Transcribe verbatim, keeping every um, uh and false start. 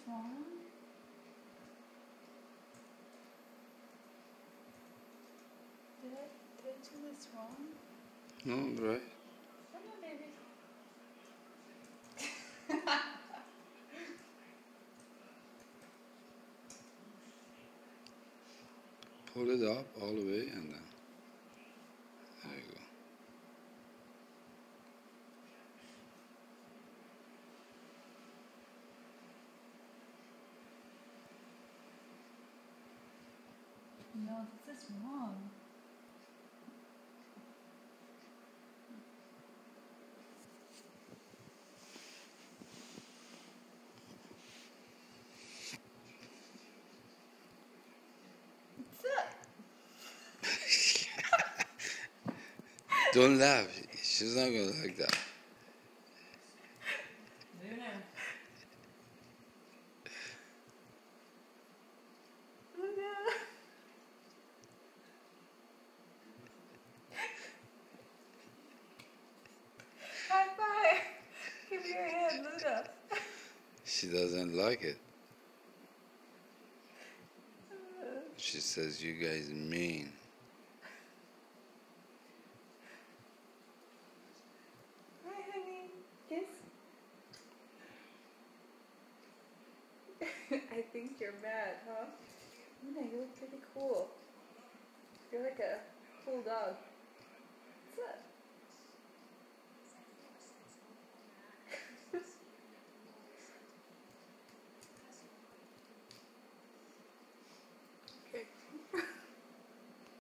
wrong? Did I, did I do this wrong? No, right. I don't know, maybe. Pull it up all the way and then there you go. No, this is wrong. Don't laugh. She's not gonna like that. Luna. Luna. High five. Give me your hand, Luna. She doesn't like it. She says you guys mean. Hi, honey. Kiss. I think you're mad, huh? Luna, you look pretty cool. You're like a cool dog. What's up?